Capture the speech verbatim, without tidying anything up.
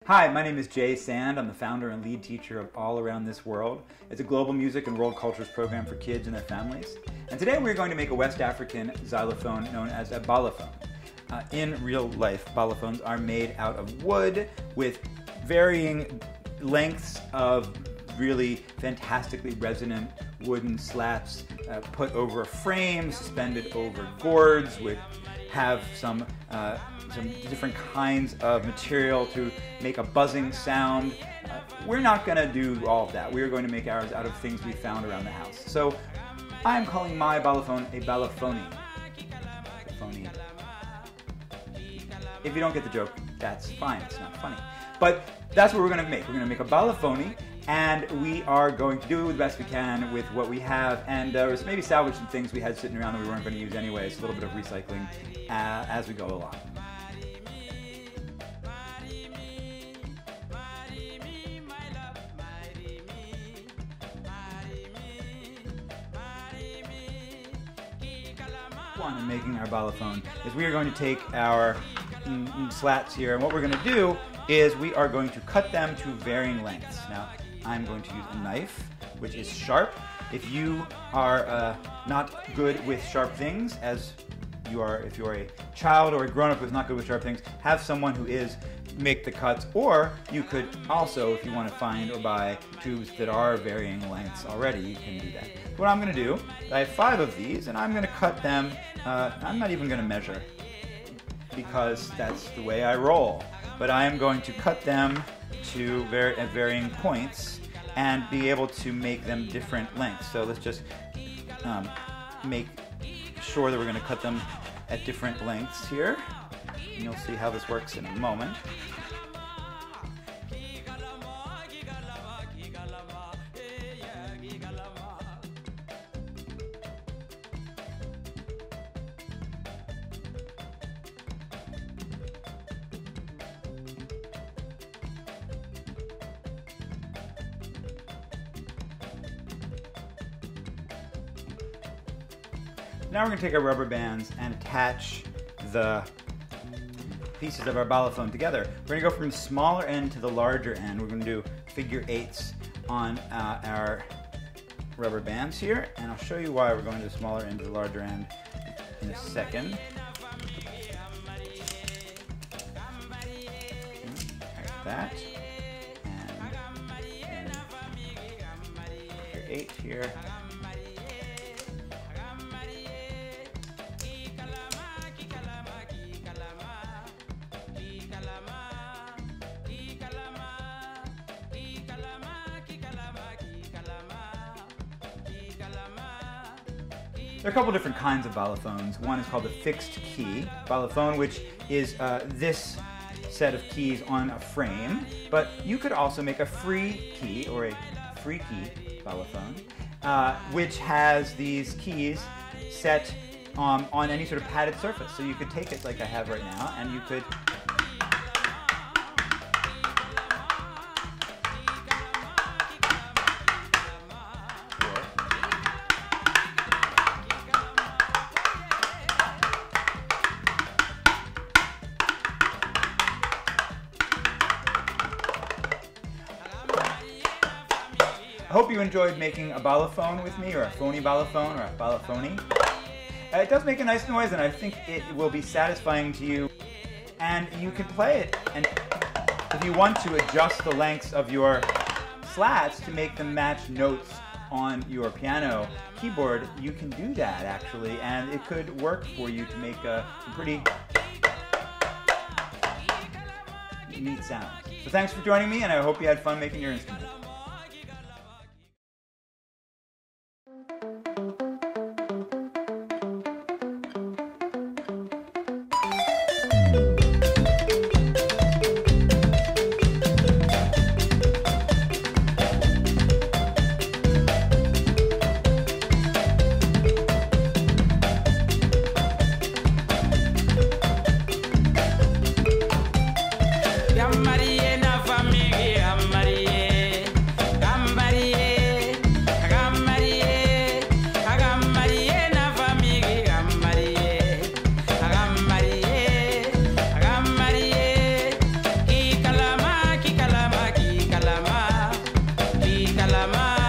Hi, my name is Jay Sand. I'm the founder and lead teacher of All Around This World. It's a global music and world cultures program for kids and their families. And today we're going to make a West African xylophone known as a balafon. Uh, in real life, balafons are made out of wood with varying lengths of really fantastically resonant wooden slats uh, put over a frame, suspended over gourds, which have some uh, some different kinds of material to make a buzzing sound. Uh, we're not going to do all of that. We're going to make ours out of things we found around the house. So I'm calling my balafon a balafoni. Phony. If you don't get the joke, that's fine. It's not funny. But that's what we're going to make. We're going to make a balafoni, and we are going to do it the best we can with what we have, and uh, maybe salvage some things we had sitting around that we weren't going to use anyway. It's a little bit of recycling uh, as we go along. One in making our balafon is we are going to take our mm, mm, slats here, and what we're going to do is we are going to cut them to varying lengths. Now, I'm going to use a knife, which is sharp. If you are uh, not good with sharp things, as you are, if you are a child or a grown-up who's not good with sharp things, have someone who is, make the cuts, or you could also, if you want to find or buy tubes that are varying lengths already, you can do that. What I'm going to do, I have five of these, and I'm going to cut them, uh, I'm not even going to measure, because that's the way I roll. But I am going to cut them to var at varying points and be able to make them different lengths. So let's just um, make sure that we're going to cut them at different lengths here. And you'll see how this works in a moment. Now we're going to take our rubber bands and attach the pieces of our balafon together. We're going to go from the smaller end to the larger end. We're going to do figure eights on uh, our rubber bands here, and I'll show you why we're going to the smaller end to the larger end in a second. Like that. And, and figure eight here. There are a couple different kinds of balafons. One is called the fixed key balafon, which is uh, this set of keys on a frame. But you could also make a free key, or a free key balafon, uh, which has these keys set um, on any sort of padded surface. So you could take it like I have right now, and you could I hope you enjoyed making a balafon with me, or a phony balafon, or a balafoni. Uh, it does make a nice noise, and I think it will be satisfying to you. And you can play it, and if you want to adjust the lengths of your slats to make them match notes on your piano keyboard, you can do that actually, and it could work for you to make a, a pretty neat sound. So thanks for joining me, and I hope you had fun making your instrument. Marie na famille, Marie. my mind.